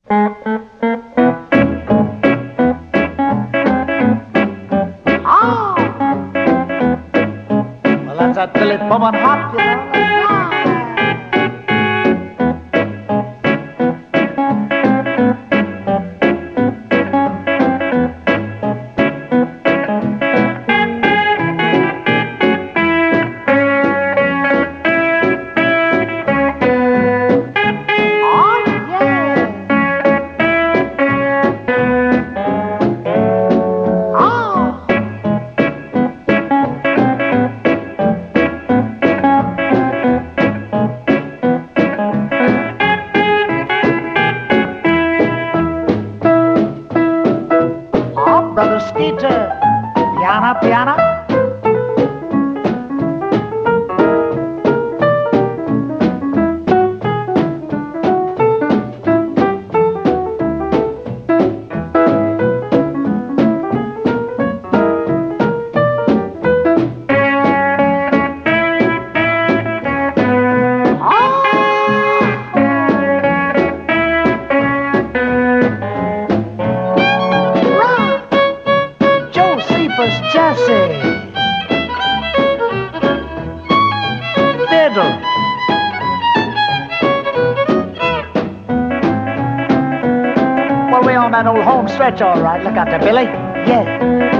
Oh! Well, that's that Billy Pullman hop, you know. Brother Skeeter, piano, piano. Jesse, fiddle. Well, we on that old home stretch, all right. Look out there, Billy. Yeah.